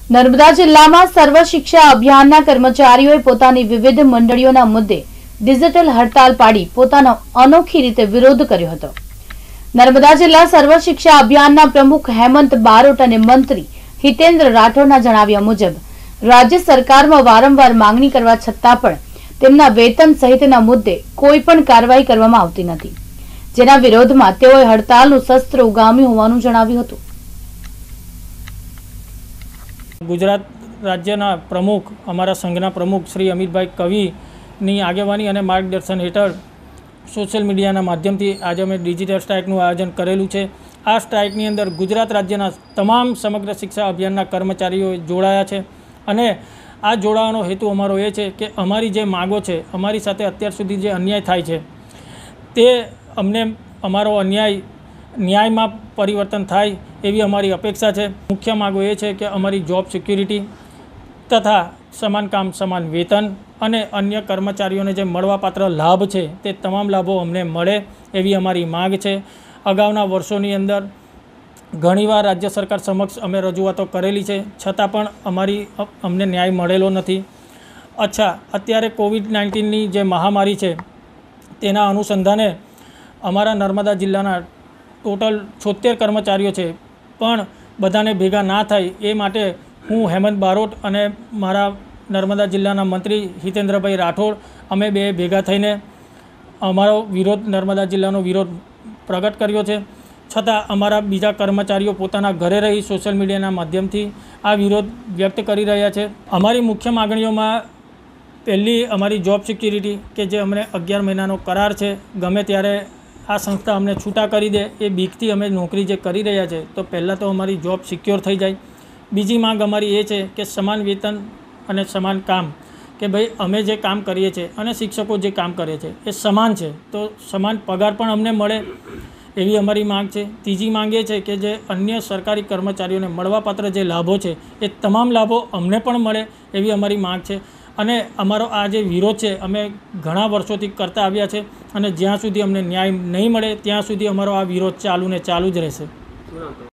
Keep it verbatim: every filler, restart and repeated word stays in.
નર્મદા જિલ્લામાં સર્વ શિક્ષા અભિયાનના કર્મચારીઓએ પોતાની વિવિધ મંડળીઓના મુદ્દે ડિજિટલ હડતાલ પાડી પોતાનો અનોખી રીતે વિરોધ કર્યો હતો। નર્મદા જિલ્લા સર્વ શિક્ષા અભિયાનના પ્રમુખ હેમંત બારોટ અને મંત્રી હિતેન્દ્ર રાઠોડના જણાવ્યા મુજબ રાજ્ય સરકારમાં વારંવાર માંગણી કરવા છતાં પણ તેમના વેતન સહિતના મુદ્દે કોઈ પણ કાર્યવાહી કરવામાં આવતી નથી, જેના વિરોધમાં તેઓએ હડતાલનું શસ્ત્ર ઉગામ્યું હોવાનું જણાવ્યું હતું। गुजरात राज्यना प्रमुख अमरा संघना प्रमुख श्री अमितभाई कविनी आगेवानी और मार्गदर्शन हेठळ सोशल मीडिया माध्यम थी आज अमे डिजिटल स्ट्राइकનું आयोजन करेलू है। आ स्ट्राइकनी अंदर गुजरात राज्यना तमाम समग्र शिक्षा अभियानना कर्मचारीओ जोड़ाया है और आ जोड़વાનો हेतु अमारो ए है कि अमारी जे मांगो है, अमारी साथे अत्यार सुधी जे अन्याय थाय छे ते अमने अमारो अन्याय न्याय में परिवर्तन थाय एवी अमारी अपेक्षा है। मुख्य मांगो ये है कि अमारी जॉब सिक्योरिटी तथा समान काम समान वेतन और अन्य कर्मचारीओं ने जे मळवापात्र लाभ है ते तमाम लाभों अमने मळे एवी अमारी मांग है। अगाउना वर्षोनी अंदर घणीवार राज्य सरकार समक्ष अमे रजूआतो करेली है, छतां पण अमारी अमने न्याय मळेलो नथी। अच्छा, अत्यारे कोविड नाइन्टीन नी जे महामारी है तेना अनुसंधाने अमारा नर्मदा जिल्लाना टोटल छोतेर कर्मचारीओ है पण बधाने भेगा ना थाय ए माटे हूँ हेमंत बारोट अने मारा नर्मदा जिल्लाना मंत्री हितेन्द्रभाई राठोड अमे बे भेगा थईने अमारो विरोध नर्मदा जिल्लानो विरोध प्रगट कर्यो छे। छतां अमारा बीजा कर्मचारीओ पोताना घरे रही सोशल मीडियाना माध्यमथी आ विरोध व्यक्त करी रह्या छे। अमारी मुख्य मागणीओमां पहली अमारी जॉब सिक्योरिटी के जे अमने अगियार महीनानो करार है, गमे त्यारे आ संस्था अमने छूटा करी दे ए बीकथी अमे नौकरी जे करी रह्या छे तो पहला तो अमारी जॉब सिक्योर थई जाए। बीजी मांग अमारी ए छे कि समान वेतन अने समान काम कि भाई अमे जे काम करीए छे अने शिक्षको जे काम करे छे ए समान छे तो समान पगार पण अमने मळे एवी अमारी मांग छे। तीजी मांग ए छे कि जे अन्य सरकारी कर्मचारीओने मळवापात्र जे लाभो छे ए तमाम लाभो अमने पण मळे एवी अमारी मांग छे। अने अमारो आ जे विरोध है अमे घणा वर्षोथी करता आव्या छे अने ज्यां सुधी अमने न्याय नहीं मळे त्यां सुधी अमारो आ विरोध चालू ने चालू ज रहेशे।